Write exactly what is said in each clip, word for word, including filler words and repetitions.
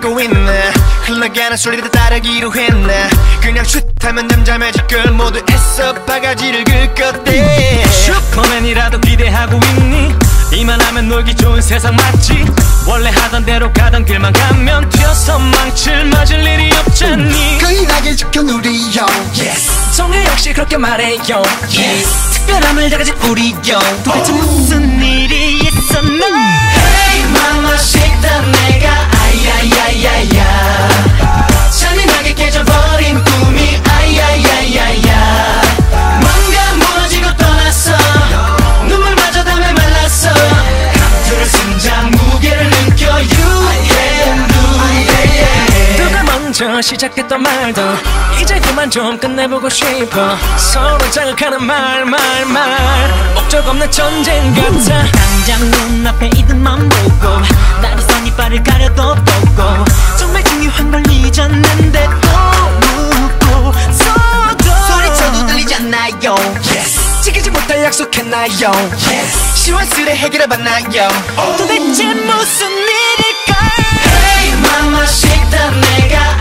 듣고 있네. 흘러가는 소리를 따르기로 했네. 그냥 슛하면 잠잠해질 걸 모두 애써 바가지를 긁었대. 슈퍼맨이라도 기대하고 있니? 이만하면 놀기 좋은 세상 맞지? 원래 하던 대로 가던 길만 가면 튀어서 망칠 맞을 일이 없잖니. 거인하게 지켜 누리요. Yes. 정의 역시 그렇게 말해요. Yes. 특별함을 다 가진 우리요. 도대체 무슨 일이 있었나? Hey Mamacita 내가 아야야야야 잔인하게 깨져버린 꿈이 아야야야야 뭔가 무너지고 떠났어. 눈물마저 담에 말랐어. 감투를 심장 무게를 느껴. You can do it. 누가 먼저 시작했던 말도 이제 그만 좀 끝내보고 싶어. 서로 자극하는 말 말 말 목적 없는 전쟁 같아. 당장 눈앞에 이들만 보고 나를 선 이빨을 가려도 보고 정말 중요한 걸 잊었는데 또 묻고 서도 소리쳐도 들리지 않나요? Yes. 지키지 못할 약속했나요? Yes. 시원스레 해결해봤나요? 도대체 무슨 일일까? Hey Mamacita 내가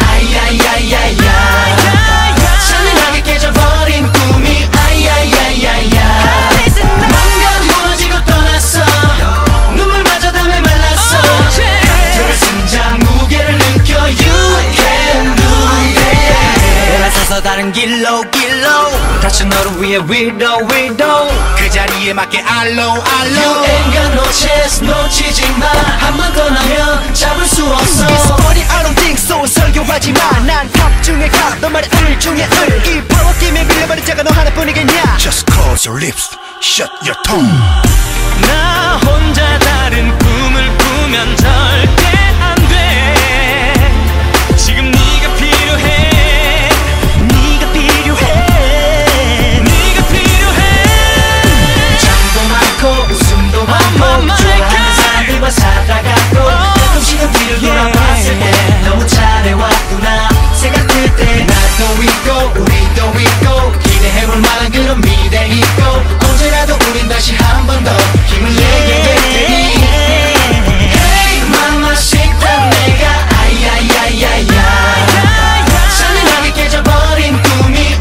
아야야야야 잔인하게 깨져버린 꿈이 아야야야야 뭔가 무너지고 떠났어. 눈물마저 담에 말랐어. 감투를 심장 무게를 느껴. You can do it. 돌아서서 다른 길로 길로 다시 너를 위해 위로 위로 그 자리에 맞게 알로 알로. You ain't got no chance 놓치지 마. 한 번 더 나면 잡을 수 없어. It's funny I don't think so. 설교하지 마. 난 탑 중에 탑 너 말이 을 중에 을. 이 파워 게임에 밀려버린 자가 너 하나뿐이겠냐. Just close your lips, shut your tongue. 나 혼자 다른 꿈을 꾸면 절대 안 돼. 지금 네가 필요해. 네가 필요해. 네가 필요해. 잠도 많고 웃음도 많고 좋아하는 사람들과 살아가고 가끔씩은 뒤를 돌아봤을 때 너무 잘해왔구나 생각할 때 나도 있고 우리도 있고 기대해볼 만한 그런 미래 있고 언제라도 우린 다시 한 번 더 힘을 내게 될 테니. Hey Mamacita 내가 아야야야야 잔인하게 깨져버린 꿈이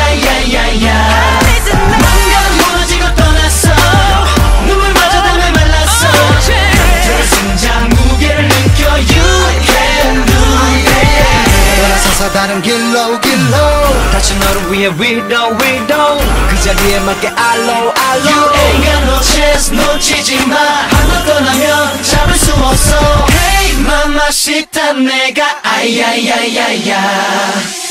아야야야야 뭔가 무너지고 떠났어. 눈물마저 담에 말랐어. 감투를 심장 무게를 느껴. You can do it. 돌아서서 다른 길로 길로 다시 너를 위해 위로 위로 그 자리에 맞게 알로 알로. You ain't got no chance 놓치지 마. 한 번 떠나면 잡을 수 없어. Hey Mamacita 내가 아야야야야